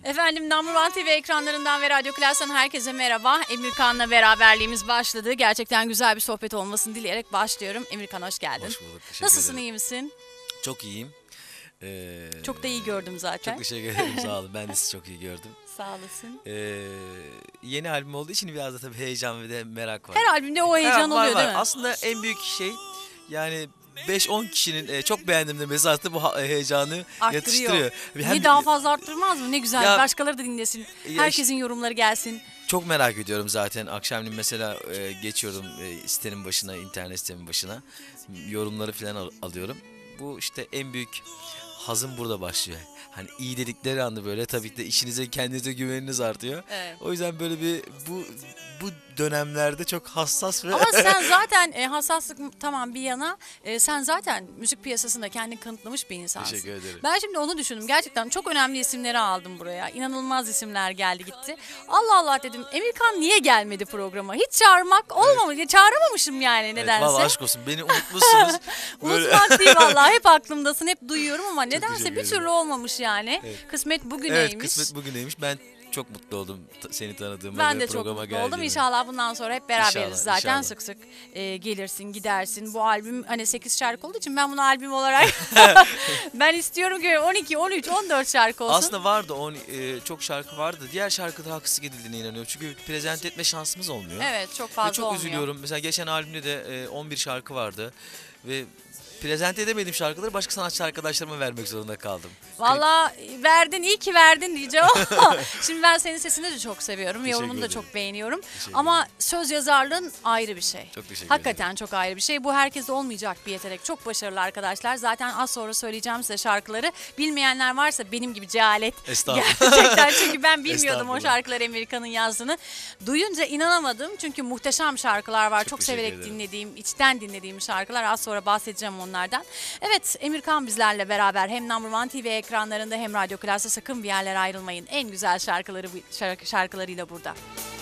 Efendim Number One TV ekranlarından ve Radyo Klas'tan herkese merhaba. Emirkan'la beraberliğimiz başladı. Gerçekten güzel bir sohbet olmasını dileyerek başlıyorum. Emirkan hoş geldin. Hoş bulduk. Nasılsın, ederim. iyi misin? Çok iyiyim. Çok da iyi gördüm zaten. Çok teşekkür ederim. Sağ olun. Ben de sizi çok iyi gördüm. Sağ olasın. Yeni albüm olduğu için biraz da tabii heyecan ve de merak var. Her albümde o heyecan var, oluyor var. değil mi? Aslında en büyük şey yani 5-10 kişinin çok beğendim demesi aslında bu heyecanı yatıştırıyor. Niye daha fazla arttırmaz mı? Ne güzel. Ya, Başkaları da dinlesin. Herkesin yorumları gelsin. Çok merak ediyorum zaten. Akşamleyin mesela geçiyorum sitenin başına, internet sitenin başına. Yorumları falan alıyorum. Bu işte en büyük hazım burada başlıyor. Hani iyi dedikleri anda böyle tabii ki de işinize, kendinize güveniniz artıyor. Evet. O yüzden böyle bir bu dönemlerde çok hassas ve Ama sen zaten hassaslık tamam bir yana, sen zaten müzik piyasasında kendini kanıtlamış bir insansın. Teşekkür ederim. Ben şimdi onu düşündüm. Gerçekten çok önemli isimleri aldım buraya. İnanılmaz isimler geldi gitti. Allah Allah dedim, Emirkan niye gelmedi programa? Hiç çağırmak olmamış. Evet. Çağıramamışım yani nedense. Vallahi aşk olsun. Beni unutmuşsunuz. Unutmak değil vallahi. Hep aklımdasın, hep duyuyorum ama Çok nedense bir türlü olmamış yani. Evet. Kısmet bugüneymiş. Evet, kısmet bugüneymiş. Ben çok mutlu oldum seni tanıdığıma Ben ve de çok programa mutlu geldiğime. oldum. İnşallah bundan sonra hep beraberiz İnşallah, zaten. inşallah. Sık sık gelirsin, gidersin. Bu albüm hani 8 şarkı olduğu için ben bunu albüm olarak ben istiyorum ki 12, 13, 14 şarkı olsun. Aslında vardı çok şarkı vardı. Diğer şarkıda haksızlık edildiğine inanıyorum. Çünkü prezent etme şansımız olmuyor. Evet, çok fazla ve çok olmuyor. üzülüyorum. Mesela geçen albümde de 11 şarkı vardı ve prezent edemediğim şarkıları başka sanatçı arkadaşlarıma vermek zorunda kaldım. Valla verdin, iyi ki verdin diyeceğim ama şimdi ben senin sesini de çok seviyorum. Teşekkür Yorumunu da ederim. çok beğeniyorum. Teşekkür Ama ederim. söz yazarlığın ayrı bir şey. Çok teşekkür Hakikaten ederim. çok ayrı bir şey. Bu herkeste olmayacak bir yetenek. Çok başarılı arkadaşlar. Zaten az sonra söyleyeceğim size şarkıları. Bilmeyenler varsa benim gibi cehalet. Estağfurullah. Gerçekten çünkü ben bilmiyordum o Estağfurullah. şarkıları Amerika'nın yazdığını. Duyunca inanamadım. Çünkü muhteşem şarkılar var. Çok teşekkür severek ederim. dinlediğim, içten dinlediğim şarkılar. Az sonra bahsedeceğim onlardan. Evet, Emirkan bizlerle beraber hem Number One TV ekranlarında hem Radyo Klas'ta, sakın bir yerlere ayrılmayın. En güzel şarkılarıyla burada.